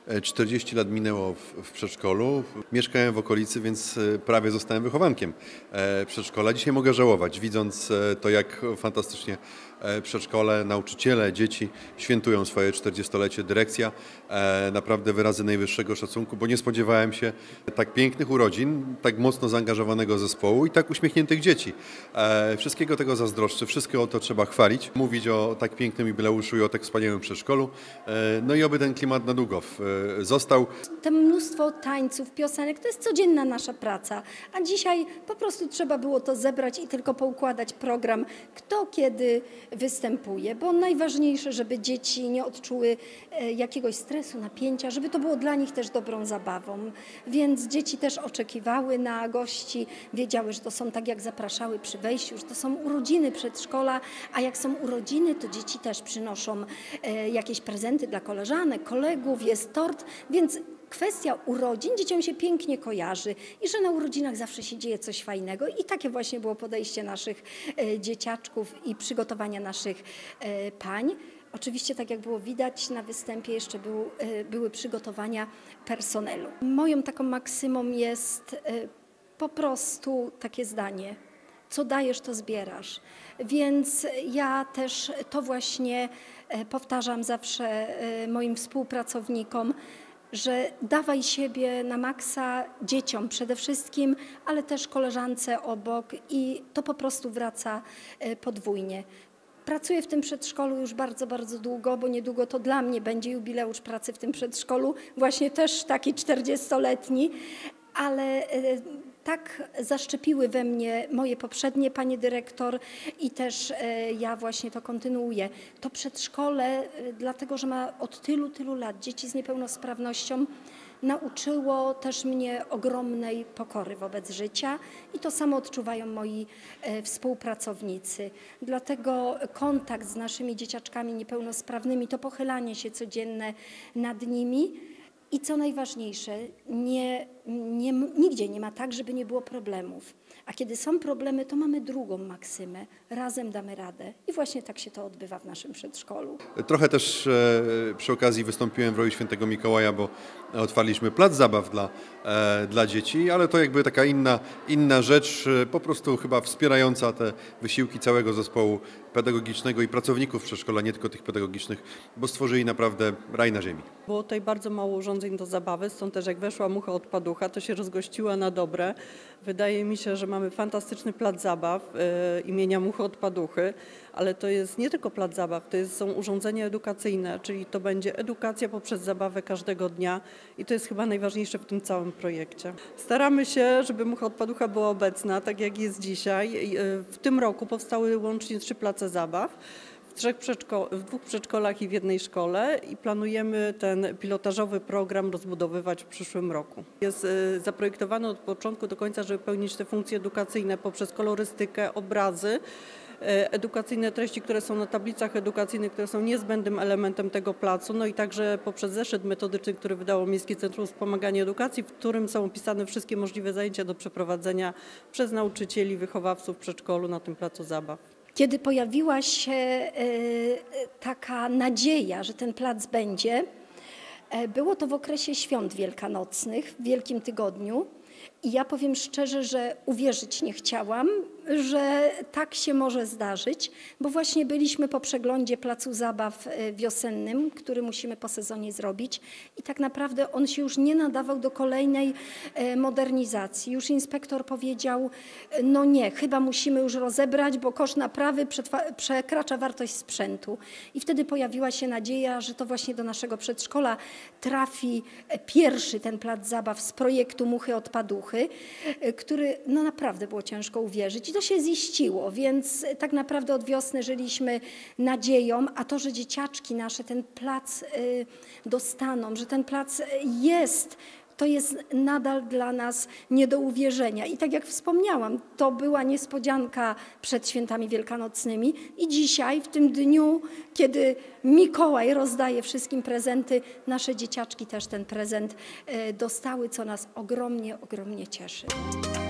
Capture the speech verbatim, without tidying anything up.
czterdzieści lat minęło w, w przedszkolu. Mieszkałem w okolicy, więc prawie zostałem wychowankiem przedszkola. Dzisiaj mogę żałować, widząc to, jak fantastycznie przedszkole, nauczyciele, dzieci świętują swoje czterdziestolecie. Dyrekcja, naprawdę wyrazy najwyższego szacunku, bo nie spodziewałem się tak pięknych urodzin, tak mocno zaangażowanego zespołu i tak uśmiechniętych dzieci. Wszystkiego tego zazdroszczę, wszystko to trzeba chwalić, mówić o tak pięknym jubileuszu i o tak wspaniałym przedszkolu. No i oby ten klimat na długo został. To mnóstwo tańców, piosenek, to jest codzienna nasza praca, a dzisiaj po prostu trzeba było to zebrać i tylko poukładać program, kto kiedy występuje, bo najważniejsze, żeby dzieci nie odczuły jakiegoś stresu, napięcia, żeby to było dla nich też dobrą zabawą, więc dzieci też oczekiwały na gości, wiedziały, że to są tak jak zapraszały przy wejściu, że to są urodziny przedszkola, a jak są urodziny, to dzieci też przynoszą jakieś prezenty dla koleżanek, kolegów, jest tort, więc kwestia urodzin dzieciom się pięknie kojarzy i że na urodzinach zawsze się dzieje coś fajnego i takie właśnie było podejście naszych e, dzieciaczków i przygotowania naszych e, pań. Oczywiście, tak jak było widać na występie, jeszcze był, e, były przygotowania personelu. Moją taką maksymą jest e, po prostu takie zdanie: co dajesz, to zbierasz. Więc ja też to właśnie e, powtarzam zawsze e, moim współpracownikom, że dawaj siebie na maksa dzieciom przede wszystkim, ale też koleżance obok i to po prostu wraca podwójnie. Pracuję w tym przedszkolu już bardzo, bardzo długo, bo niedługo to dla mnie będzie jubileusz pracy w tym przedszkolu, właśnie też taki czterdziestoletni, ale tak zaszczepiły we mnie moje poprzednie panie dyrektor i też ja właśnie to kontynuuję. To przedszkole, dlatego że ma od tylu, tylu lat dzieci z niepełnosprawnością, nauczyło też mnie ogromnej pokory wobec życia i to samo odczuwają moi współpracownicy. Dlatego kontakt z naszymi dzieciaczkami niepełnosprawnymi, to pochylanie się codzienne nad nimi. I co najważniejsze, nie, nie, nigdzie nie ma tak, żeby nie było problemów. A kiedy są problemy, to mamy drugą maksymę. Razem damy radę. I właśnie tak się to odbywa w naszym przedszkolu. Trochę też e, przy okazji wystąpiłem w roli Świętego Mikołaja, bo otwarliśmy plac zabaw dla, e, dla dzieci, ale to jakby taka inna, inna rzecz, e, po prostu chyba wspierająca te wysiłki całego zespołu pedagogicznego i pracowników przedszkola, nie tylko tych pedagogicznych, bo stworzyli naprawdę raj na ziemi. Było tutaj bardzo mało urządzeń do zabawy, stąd też jak weszła mucha od paducha, to się rozgościła na dobre. Wydaje mi się, że mamy fantastyczny plac zabaw e, imienia Muchy od Paduchy, ale to jest nie tylko plac zabaw, to jest, są urządzenia edukacyjne, czyli to będzie edukacja poprzez zabawę każdego dnia i to jest chyba najważniejsze w tym całym projekcie. Staramy się, żeby Mucha od Paducha była obecna, tak jak jest dzisiaj. W tym roku powstały łącznie trzy place zabaw. W, trzech przedszko- w dwóch przedszkolach i w jednej szkole i planujemy ten pilotażowy program rozbudowywać w przyszłym roku. Jest y, zaprojektowany od początku do końca, żeby pełnić te funkcje edukacyjne poprzez kolorystykę, obrazy, y, edukacyjne treści, które są na tablicach edukacyjnych, które są niezbędnym elementem tego placu, no i także poprzez zeszyt metodyczny, który wydało Miejskie Centrum Wspomagania Edukacji, w którym są opisane wszystkie możliwe zajęcia do przeprowadzenia przez nauczycieli, wychowawców w przedszkolu na tym placu zabaw. Kiedy pojawiła się taka nadzieja, że ten plac będzie, było to w okresie świąt wielkanocnych, w Wielkim Tygodniu. I ja powiem szczerze, że uwierzyć nie chciałam, że tak się może zdarzyć, bo właśnie byliśmy po przeglądzie placu zabaw wiosennym, który musimy po sezonie zrobić i tak naprawdę on się już nie nadawał do kolejnej modernizacji. Już inspektor powiedział, no nie, chyba musimy już rozebrać, bo koszt naprawy przekracza wartość sprzętu. I wtedy pojawiła się nadzieja, że to właśnie do naszego przedszkola trafi pierwszy ten plac zabaw z projektu Muchy od Paduchy, który no naprawdę było ciężko uwierzyć. I to się ziściło, więc tak naprawdę od wiosny żyliśmy nadzieją, a to, że dzieciaczki nasze ten plac dostaną, że ten plac jest, to jest nadal dla nas nie do uwierzenia. I tak jak wspomniałam, to była niespodzianka przed świętami wielkanocnymi i dzisiaj, w tym dniu, kiedy Mikołaj rozdaje wszystkim prezenty, nasze dzieciaczki też ten prezent dostały, co nas ogromnie, ogromnie cieszy.